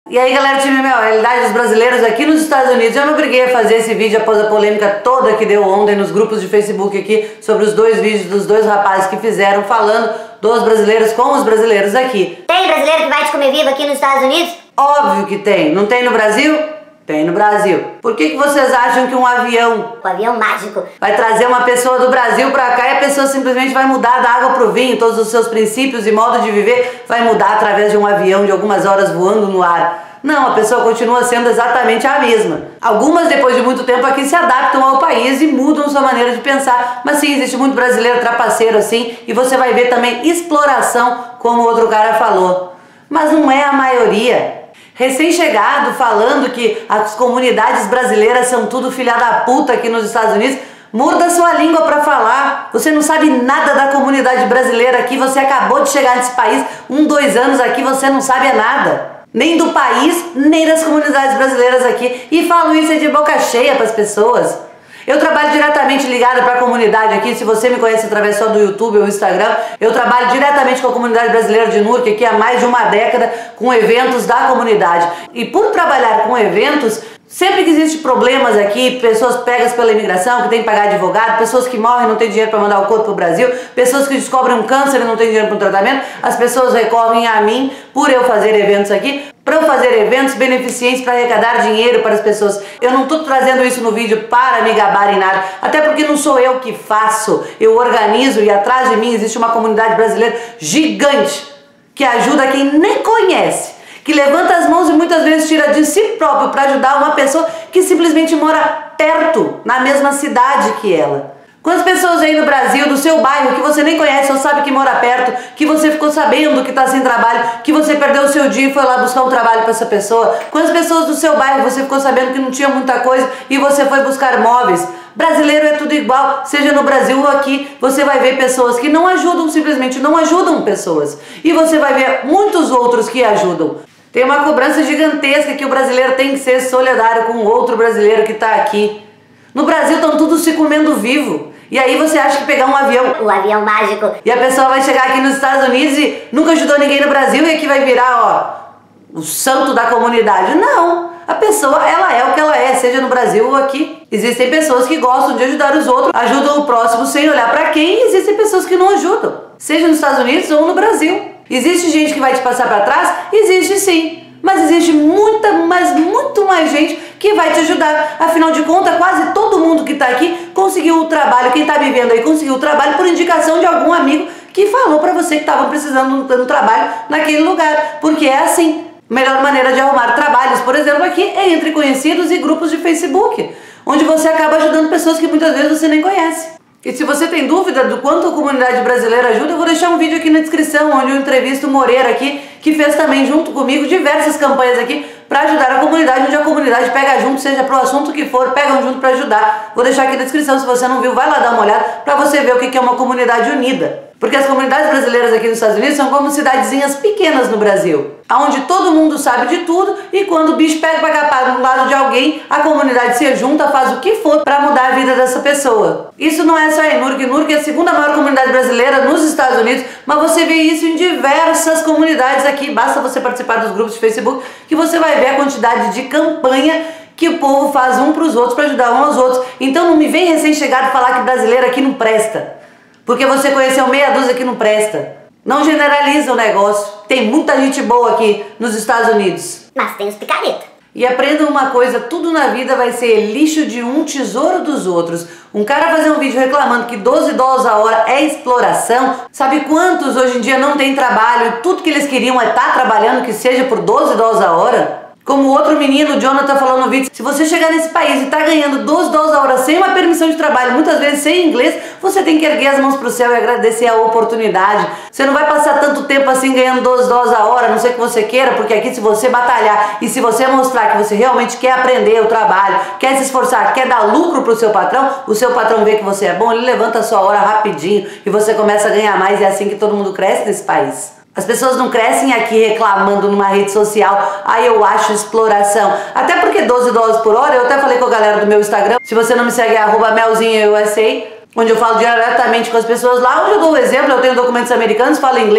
E aí galera do time Mel, a realidade dos brasileiros aqui nos Estados Unidos. Eu me obriguei a fazer esse vídeo após a polêmica toda que deu ontem nos grupos de Facebook aqui sobre os dois vídeos dos dois rapazes que fizeram falando dos brasileiros com os brasileiros aqui. Tem brasileiro que vai te comer vivo aqui nos Estados Unidos? Óbvio que tem. Não tem no Brasil? Tem no Brasil. Por que vocês acham que um avião mágico vai trazer uma pessoa do Brasil pra cá e a pessoa simplesmente vai mudar da água pro vinho, todos os seus princípios e modo de viver vai mudar através de um avião de algumas horas voando no ar? Não, a pessoa continua sendo exatamente a mesma. Algumas, depois de muito tempo aqui, se adaptam ao país e mudam sua maneira de pensar. Mas sim, existe muito brasileiro trapaceiro assim, e você vai ver também exploração, como o outro cara falou. Mas não é a maioria. Recém-chegado falando que as comunidades brasileiras são tudo filha da puta aqui nos Estados Unidos, morda sua língua pra falar. Você não sabe nada da comunidade brasileira aqui, você acabou de chegar nesse país, 2 anos aqui, você não sabe nada. Nem do país, nem das comunidades brasileiras aqui. E falo isso de boca cheia para as pessoas. Eu trabalho diretamente ligado para a comunidade aqui. Se você me conhece através só do YouTube ou Instagram, eu trabalho diretamente com a comunidade brasileira de Newark aqui há mais de uma década com eventos da comunidade. E por trabalhar com eventos, sempre que existem problemas aqui, pessoas pegas pela imigração, que tem que pagar advogado, pessoas que morrem e não têm dinheiro para mandar o corpo para o Brasil, pessoas que descobrem um câncer e não têm dinheiro para o tratamento, as pessoas recorrem a mim por eu fazer eventos aqui, para eu fazer eventos beneficentes para arrecadar dinheiro para as pessoas. Eu não estou trazendo isso no vídeo para me gabar em nada, até porque não sou eu que faço, eu organizo e atrás de mim existe uma comunidade brasileira gigante que ajuda quem nem conhece, que levanta as mãos e muitas vezes tira de si próprio para ajudar uma pessoa que simplesmente mora perto, na mesma cidade que ela. Quantas pessoas aí no Brasil, do seu bairro, que você nem conhece, ou sabe que mora perto, que você ficou sabendo que está sem trabalho, que você perdeu o seu dia e foi lá buscar um trabalho para essa pessoa? Quantas pessoas do seu bairro você ficou sabendo que não tinha muita coisa e você foi buscar móveis? Brasileiro é tudo igual, seja no Brasil ou aqui, você vai ver pessoas que não ajudam, simplesmente não ajudam pessoas. E você vai ver muitos outros que ajudam. Tem uma cobrança gigantesca que o brasileiro tem que ser solidário com o outro brasileiro que está aqui. No Brasil estão todos se comendo vivo. E aí você acha que pegar um avião... O avião mágico. E a pessoa vai chegar aqui nos Estados Unidos e nunca ajudou ninguém no Brasil e aqui vai virar, ó, o santo da comunidade. Não. A pessoa, ela é o que ela é, seja no Brasil ou aqui. Existem pessoas que gostam de ajudar os outros, ajudam o próximo sem olhar pra quem, e existem pessoas que não ajudam. Seja nos Estados Unidos ou no Brasil. Existe gente que vai te passar pra trás? Existe sim. Mas existe muita, mas muito mais gente que vai te ajudar. Afinal de contas, quase todo mundo que está aqui conseguiu o trabalho. Quem está me vendo aí conseguiu o trabalho por indicação de algum amigo que falou para você que estava precisando de um trabalho naquele lugar. Porque é assim. A melhor maneira de arrumar trabalhos, por exemplo, aqui é entre conhecidos e grupos de Facebook, onde você acaba ajudando pessoas que muitas vezes você nem conhece. E se você tem dúvida do quanto a comunidade brasileira ajuda, eu vou deixar um vídeo aqui na descrição, onde eu entrevisto o Moreira aqui, que fez também junto comigo diversas campanhas aqui para ajudar a comunidade, onde a comunidade pega junto, seja pro assunto que for, pegam junto para ajudar. Vou deixar aqui na descrição, se você não viu, vai lá dar uma olhada para você ver o que é uma comunidade unida. Porque as comunidades brasileiras aqui nos Estados Unidos são como cidadezinhas pequenas no Brasil, onde todo mundo sabe de tudo e quando o bicho pega para capar do lado de alguém, a comunidade se junta, faz o que for para mudar a vida dessa pessoa. Isso não é só em Newark. Newark é a segunda maior comunidade brasileira nos Estados Unidos, mas você vê isso em diversas comunidades aqui. Basta você participar dos grupos de Facebook que você vai ver a quantidade de campanha que o povo faz um para os outros, para ajudar uns aos outros. Então não me vem recém-chegado falar que brasileiro aqui não presta, porque você conheceu meia dúzia que não presta. Não generaliza o negócio. Tem muita gente boa aqui nos Estados Unidos. Mas tem os picareta. E aprenda uma coisa, tudo na vida vai ser lixo de um, tesouro dos outros. Um cara fazer um vídeo reclamando que $12 a hora é exploração. Sabe quantos hoje em dia não tem trabalho e tudo que eles queriam é estar trabalhando, que seja por $12 a hora? Como o outro menino, o Jonathan, falou no vídeo, se você chegar nesse país e tá ganhando $12 a hora sem uma permissão de trabalho, muitas vezes sem inglês, você tem que erguer as mãos pro céu e agradecer a oportunidade. Você não vai passar tanto tempo assim ganhando $12 a hora, a não ser que você queira, porque aqui se você batalhar e se você mostrar que você realmente quer aprender o trabalho, quer se esforçar, quer dar lucro pro seu patrão, o seu patrão vê que você é bom, ele levanta a sua hora rapidinho e você começa a ganhar mais, e é assim que todo mundo cresce nesse país. As pessoas não crescem aqui reclamando numa rede social, eu acho exploração. Até porque $12 por hora, eu até falei com a galera do meu Instagram, se você não me segue é @melzinhausa, onde eu falo diretamente com as pessoas lá, onde eu dou o exemplo, eu tenho documentos americanos, falo inglês,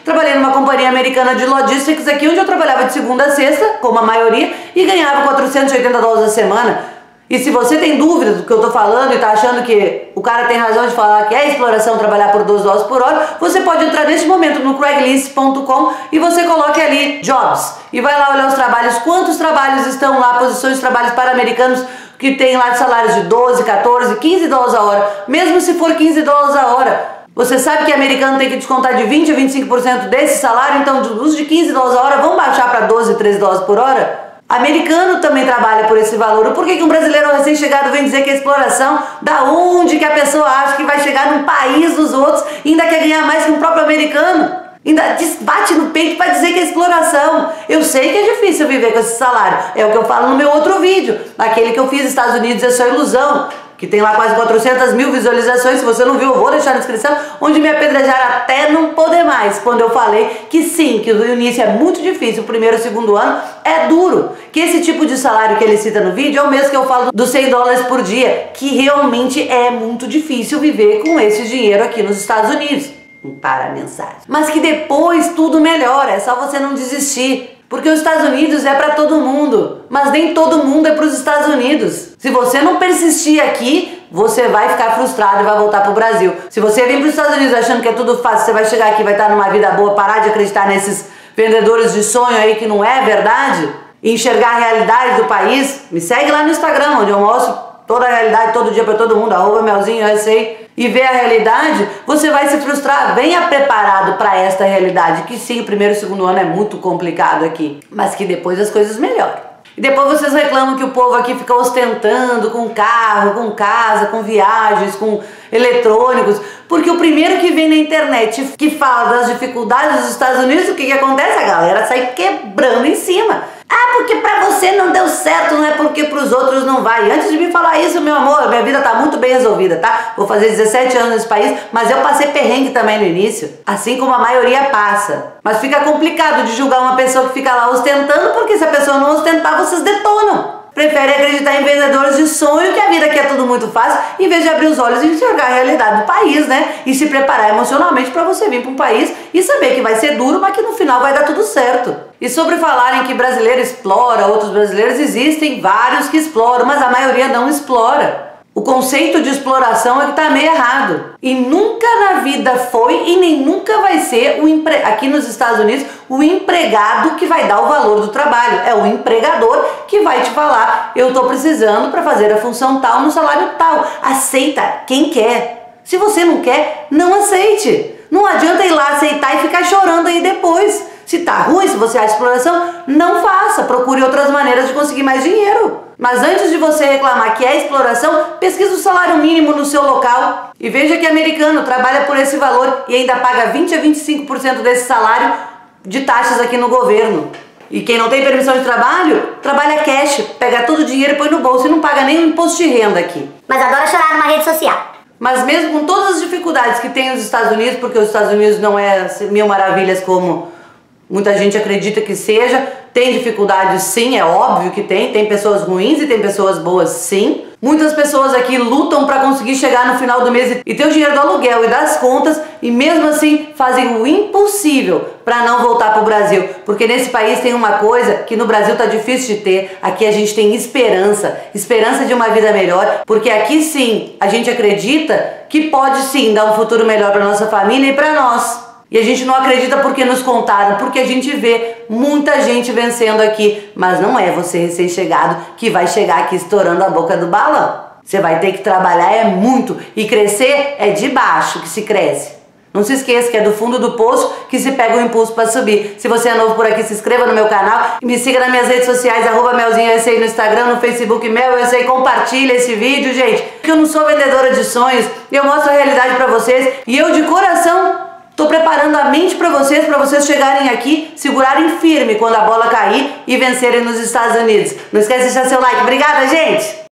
Trabalhei numa companhia americana de logistics aqui, onde eu trabalhava de segunda a sexta, como a maioria, e ganhava $480 a semana. E se você tem dúvida do que eu tô falando e tá achando que o cara tem razão de falar que é exploração trabalhar por $12 por hora, você pode entrar neste momento no Craigslist.com e você coloque ali Jobs e vai lá olhar os trabalhos, quantos trabalhos estão lá, posições de trabalhos para americanos que tem lá de salários de 12, 14, 15 dólares a hora, mesmo se for 15 dólares a hora. Você sabe que americano tem que descontar de 20 a 25% desse salário, então os de 15 dólares a hora vão baixar para 12, 13 dólares por hora? Americano também trabalha por esse valor. Por que um brasileiro recém-chegado vem dizer que é exploração? Da onde que a pessoa acha que vai chegar num país dos outros e ainda quer ganhar mais que um próprio americano? Ainda bate no peito para dizer que é exploração. Eu sei que é difícil viver com esse salário. É o que eu falo no meu outro vídeo. Aquele que eu fiz nos Estados Unidos é só ilusão. Que tem lá quase 400 mil visualizações. Se você não viu, eu vou deixar na descrição. Onde me apedrejaram até não poder mais. Quando eu falei que sim, que o início é muito difícil. O primeiro e o segundo ano é duro. Que esse tipo de salário que ele cita no vídeo é o mesmo que eu falo dos 100 dólares por dia. Que realmente é muito difícil viver com esse dinheiro aqui nos Estados Unidos. Para a mensagem. Mas que depois tudo melhora, é só você não desistir. Porque os Estados Unidos é para todo mundo, mas nem todo mundo é para os Estados Unidos. Se você não persistir aqui, você vai ficar frustrado e vai voltar para o Brasil. Se você vir para os Estados Unidos achando que é tudo fácil, você vai chegar aqui e vai estar numa vida boa, parar de acreditar nesses vendedores de sonho aí que não é verdade, e enxergar a realidade do país, me segue lá no Instagram, onde eu mostro toda a realidade, todo dia para todo mundo, @melzinho_usa, e ver a realidade, você vai se frustrar. Venha preparado para esta realidade, que sim, o primeiro e o segundo ano é muito complicado aqui, mas que depois as coisas melhoram. E depois vocês reclamam que o povo aqui fica ostentando com carro, com casa, com viagens, com eletrônicos, porque o primeiro que vem na internet que fala das dificuldades dos Estados Unidos, o que acontece? A galera sai quebrando em cima. Ah, porque pra você não deu certo, não é porque pros outros não vai. Antes de me falar isso, meu amor, minha vida tá muito bem resolvida, tá? Vou fazer 17 anos nesse país, mas eu passei perrengue também no início, assim como a maioria passa. Mas fica complicado de julgar uma pessoa que fica lá ostentando, porque se a pessoa não ostentar, vocês detonam. Prefere acreditar em vendedores de sonho, que a vida aqui é tudo muito fácil, em vez de abrir os olhos e enxergar a realidade do país, né? E se preparar emocionalmente para você vir para um país e saber que vai ser duro, mas que no final vai dar tudo certo. E sobre falarem que brasileiro explora outros brasileiros, existem vários que exploram, mas a maioria não explora. O conceito de exploração é que está meio errado. E nunca na vida foi e nem nunca vai ser aqui nos Estados Unidos o empregado que vai dar o valor do trabalho. É o empregador que vai te falar: eu estou precisando para fazer a função tal no salário tal. Aceita quem quer. Se você não quer, não aceite. Não adianta ir lá aceitar e ficar chorando aí depois. Se tá ruim, se você acha exploração, não faça. Procure outras maneiras de conseguir mais dinheiro. Mas antes de você reclamar que é exploração, pesquisa o salário mínimo no seu local e veja que americano trabalha por esse valor e ainda paga 20 a 25% desse salário de taxas aqui no governo. E quem não tem permissão de trabalho, trabalha cash, pega todo o dinheiro e põe no bolso e não paga nem o imposto de renda aqui. Mas adora chorar numa rede social. Mas mesmo com todas as dificuldades que tem os Estados Unidos, porque os Estados Unidos não é mil maravilhas como muita gente acredita que seja, tem dificuldades sim, é óbvio que tem pessoas ruins e tem pessoas boas sim. Muitas pessoas aqui lutam para conseguir chegar no final do mês e ter o dinheiro do aluguel e das contas e mesmo assim fazem o impossível para não voltar para o Brasil. Porque nesse país tem uma coisa que no Brasil tá difícil de ter, aqui a gente tem esperança, esperança de uma vida melhor, porque aqui sim a gente acredita que pode sim dar um futuro melhor para nossa família e para nós. E a gente não acredita porque nos contaram, porque a gente vê muita gente vencendo aqui. Mas não é você recém-chegado que vai chegar aqui estourando a boca do balão. Você vai ter que trabalhar muito e crescer é de baixo que se cresce. Não se esqueça que é do fundo do poço que se pega o impulso para subir. Se você é novo por aqui, se inscreva no meu canal. Me siga nas minhas redes sociais, @melzinho_usa no Instagram, no Facebook, melzinho_usa. Compartilha esse vídeo, gente. Porque eu não sou vendedora de sonhos. Eu mostro a realidade para vocês. E eu de coração tô preparando a mente para vocês chegarem aqui, segurarem firme quando a bola cair e vencerem nos Estados Unidos. Não esquece de deixar seu like. Obrigada, gente!